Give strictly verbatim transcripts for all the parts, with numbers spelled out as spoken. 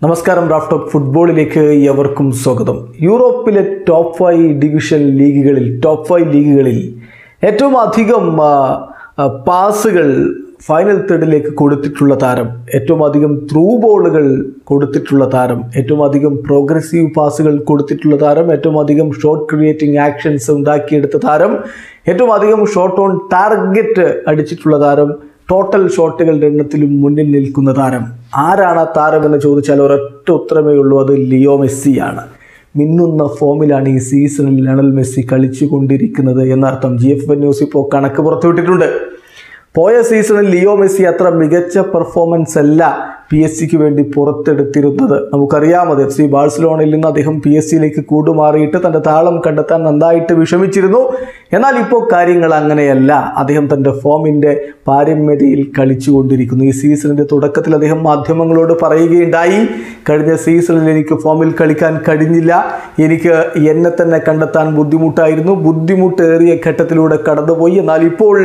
നമസ്കാരം. Raf talk ഫുട്ബോളിലേക്ക് ഏവർക്കും സ്വാഗതം. യൂറോപ്പിലെ ടോപ്പ് ഫൈവ് ഡിവിഷൻ ലീഗുകളിൽ ടോപ്പ് ഫൈവ് ലീഗുകളിൽ ഏറ്റവും അധികം പാസുകൾ ഫൈനൽ തേർഡിലേക്ക് കൊടുത്തിട്ടുള്ള താരം, ഏറ്റവും അധികം ത്രൂ ബോളുകൾ കൊടുത്തിട്ടുള്ള താരം, ഏറ്റവും അധികം പ്രോഗ്രസീവ് പാസുകൾ കൊടുത്തിട്ടുള്ള താരം, ഏറ്റവും അധികം ഷോട്ട് ക്രിയേറ്റിംഗ് ആക്ഷൻസ് ഉണ്ടാക്കിയെടുത്ത താരം, ഏറ്റവും അധികം ഷോട്ട് ഓൺ ടാർഗറ്റ് അടിച്ചിട്ടുള്ള താരം, ടോട്ടൽ ഷോട്ടുകളുടെ എണ്ണത്തിലും മുന്നിൽ നിൽക്കുന്ന താരം ആരാണ്? ആ താരം എന്ന് ചോദിച്ചാൽ ഒരൊറ്റ ഉത്തരമേ ഉള്ളൂ, അത് ലിയോ മെസ്സിയാണ്. മിന്നുന്ന ഫോമിലാണ് ഈ സീസണിൽ ലയണൽ മെസ്സി കളിച്ചു കൊണ്ടിരിക്കുന്നത് എന്നർത്ഥം. ജി എഫ് എൻ ന്യൂസ് ഇപ്പോൾ കണക്ക് പുറത്തുവിട്ടിട്ടുണ്ട്. പോയ സീസണിൽ ലിയോ മെസ്സി അത്ര മികച്ച പെർഫോമൻസ് അല്ല പി എസ് സിക്ക് വേണ്ടി പുറത്തെടുത്തിരുന്നത്. നമുക്കറിയാമത് എഫ് സി ബാഴ്സലോണയിൽ നിന്ന് അദ്ദേഹം പി എസ് സിയിലേക്ക് കൂടുമാറിയിട്ട് തൻ്റെ താളം കണ്ടെത്താൻ നന്നായിട്ട് വിഷമിച്ചിരുന്നു. എന്നാൽ ഇപ്പോൾ കാര്യങ്ങൾ അങ്ങനെയല്ല. അദ്ദേഹം തൻ്റെ ഫോമിൻ്റെ പാരമ്യതയിൽ കളിച്ചുകൊണ്ടിരിക്കുന്നു. ഈ സീസണിൻ്റെ തുടക്കത്തിൽ അദ്ദേഹം മാധ്യമങ്ങളോട് പറയുകയുണ്ടായി, കഴിഞ്ഞ സീസണിൽ എനിക്ക് ഫോമിൽ കളിക്കാൻ കഴിഞ്ഞില്ല, എനിക്ക് എന്നെ തന്നെ കണ്ടെത്താൻ ബുദ്ധിമുട്ടായിരുന്നു, ബുദ്ധിമുട്ടേറിയ ഘട്ടത്തിലൂടെ കടന്നുപോയി, എന്നാൽ ഇപ്പോൾ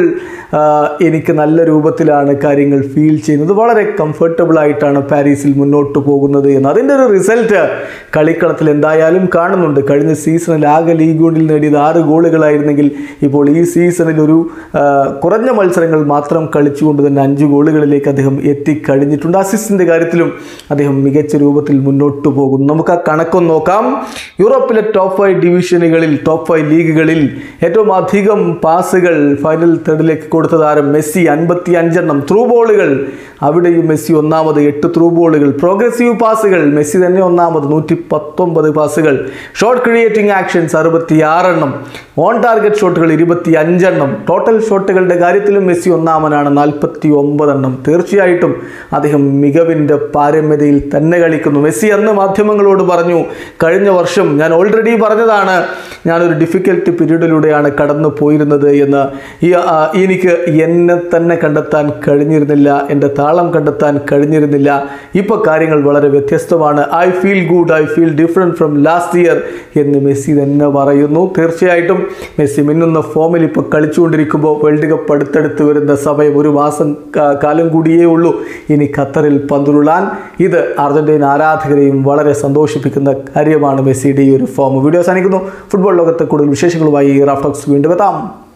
എനിക്ക് നല്ല രൂപത്തിലാണ് കാര്യങ്ങൾ ഫീൽ ചെയ്യുന്നത്, വളരെ കംഫർട്ടബിൾ ആയിട്ടാണ് പാരീസിൽ മുന്നോട്ട് പോകുന്നത് എന്ന്. അതിൻ്റെ ഒരു റിസൾട്ട് കളിക്കളത്തിൽ എന്തായാലും കാണുന്നുണ്ട്. കഴിഞ്ഞ സീസണിൽ ആകെ ലീഗ് വണ്ണിൽ നേടിയത് ആറ് ഗോളുകളായിരുന്നെങ്കിൽ ഇപ്പോൾ ഈ സീസണിൽ ഒരു കുറഞ്ഞ മത്സരങ്ങൾ മാത്രം കളിച്ചുകൊണ്ട് തന്നെ അഞ്ച് ഗോളുകളിലേക്ക് അദ്ദേഹം എത്തിക്കഴിഞ്ഞിട്ടുണ്ട്. അസിസ്റ്റിൻ്റെ കാര്യത്തിലും അദ്ദേഹം മികച്ച രൂപത്തിൽ മുന്നോട്ട് പോകുന്നു. നമുക്ക് ആ കണക്കൊന്ന് നോക്കാം. യൂറോപ്പിലെ ടോപ്പ് ഫൈവ് ഡിവിഷനുകളിൽ ടോപ്പ് ഫൈവ് ലീഗുകളിൽ ഏറ്റവും അധികം പാസുകൾ ഫൈനൽ തേർഡിലേക്ക് കൊടുത്ത താരം മെസ്സി, അൻപത്തി അഞ്ചെണ്ണം. ത്രൂ ബോളുകൾ അവിടെയും മെസ്സി ഒന്നാമത്, എട്ട് ത്രൂ ബോളുകൾ. പ്രോഗ്രസീവ് പാസുകൾ മെസ്സി തന്നെ ഒന്നാമത്, നൂറ്റി പത്തൊമ്പത് പാസുകൾ. ഷോട്ട് ക്രിയേറ്റിംഗ് ആക്ഷൻസ് അറുപത്തി ആറെണ്ണം. ഓൺ ടാർഗറ്റ് ഷോട്ടുകൾ ഇരുപത്തി അഞ്ചെണ്ണം. ടോട്ടൽ ഷോട്ടുകളുടെ കാര്യത്തിലും മെസ്സി ഒന്നാമനാണ്, നാൽപ്പത്തി ഒമ്പതെണ്ണം. തീർച്ചയായിട്ടും അദ്ദേഹം മികവിൻ്റെ പാരമ്യതയിൽ തന്നെ കളിക്കുന്നു. മെസ്സി അന്ന് മാധ്യമങ്ങളോട് പറഞ്ഞു, കഴിഞ്ഞ വർഷം ഞാൻ ഓൾറെഡി പറഞ്ഞതാണ്, ഞാനൊരു ഡിഫിക്കൽട്ട് പീരീഡിലൂടെയാണ് കടന്നു പോയിരുന്നത് എന്ന്. എനിക്ക് എന്നെ തന്നെ കണ്ടെത്താൻ കഴിഞ്ഞിരുന്നില്ല, എൻ്റെ താളം കണ്ടെത്താൻ കഴിഞ്ഞിരുന്നില്ല. ഇപ്പോൾ കാര്യങ്ങൾ വളരെ വ്യത്യസ്തമാണ്. I feel good, I feel different from last year എന്ന് മെസ്സി തന്നെ പറയുന്നു. തീർച്ചയായിട്ടും മെസ്സി മിന്നുന്ന ഫോമിൽ ഇപ്പോൾ കളിച്ചുകൊണ്ടിരിക്കുമ്പോൾ വേൾഡ് കപ്പ് അടുത്തടുത്ത് വരുന്ന സമയം, ഒരു മാസം കാലം കൂടിയേ ഉള്ളൂ ഇനി ഖത്തറിൽ പന്തുരുളാൻ. ഇത് അർജന്റീന ആരാധകരെയും വളരെ സന്തോഷിപ്പിക്കുന്ന കാര്യമാണ് മെസ്സിയുടെ ഈ ഒരു ഫോം. വീഡിയോ അവസാനിക്കുന്നു. ഫുട്ബോൾ ലോകത്തെ കൂടുതൽ വിശേഷങ്ങളുമായി റാഫ് ടോക്സ് വീണ്ടും എത്താം.